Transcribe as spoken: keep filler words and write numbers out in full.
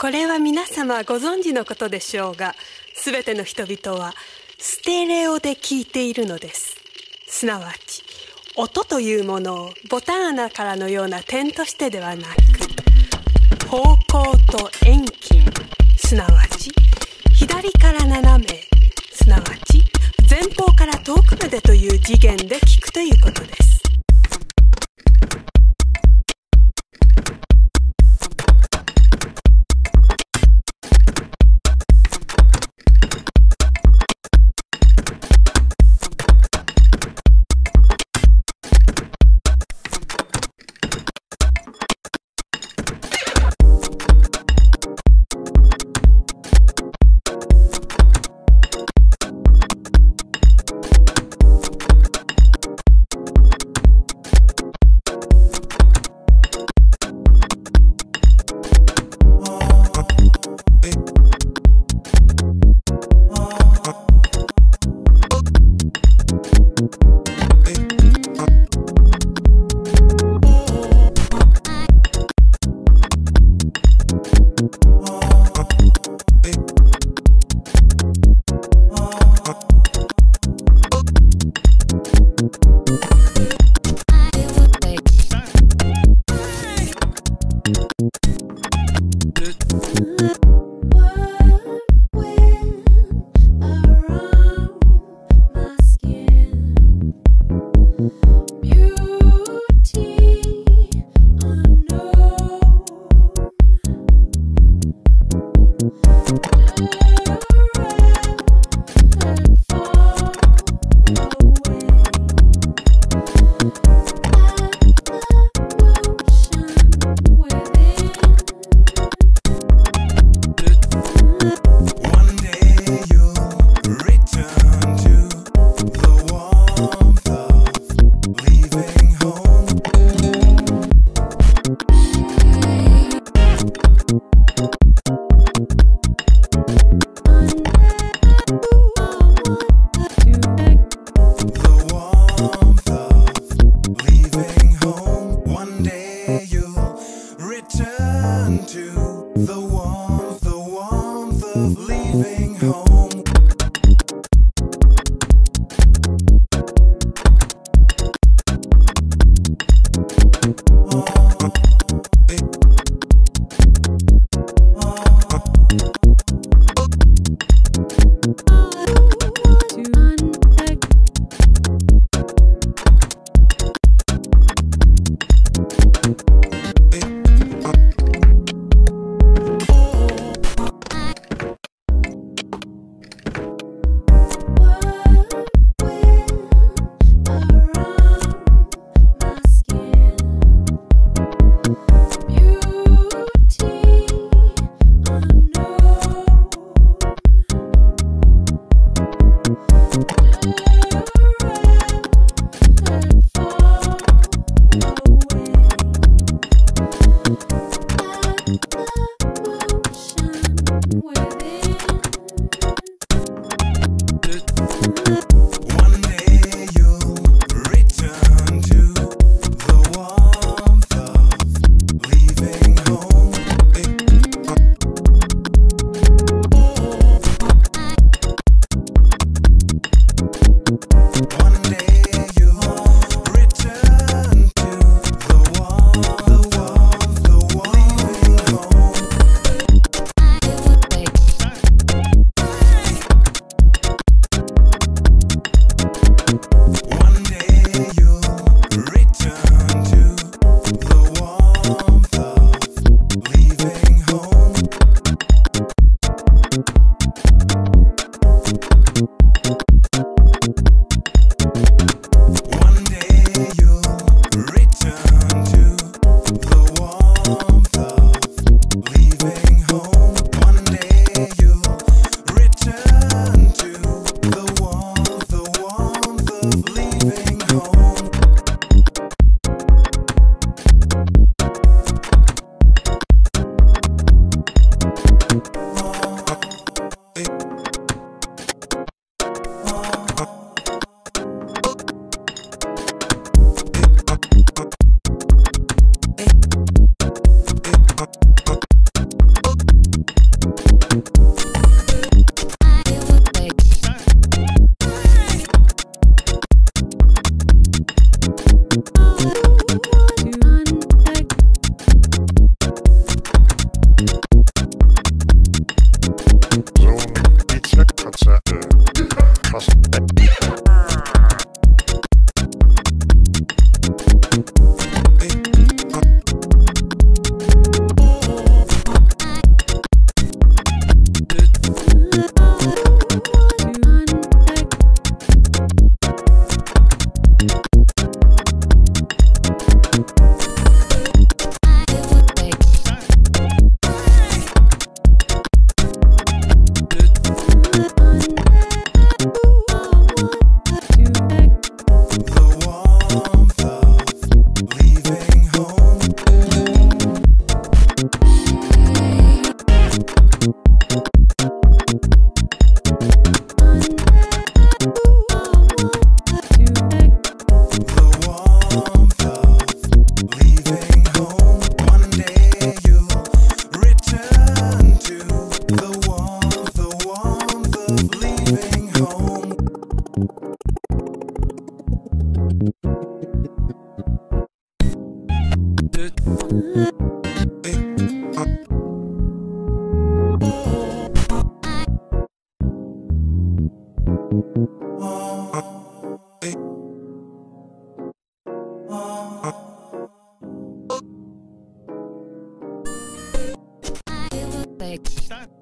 これは皆様ご存知のことでしょうが、すべての人々はステレオで聞いているのです。すなわち音というものをボタン穴からのような点としてではなく、方向と遠近、すなわち左から斜め、すなわち前方から遠くまでという次元で聞くということです。 た駅。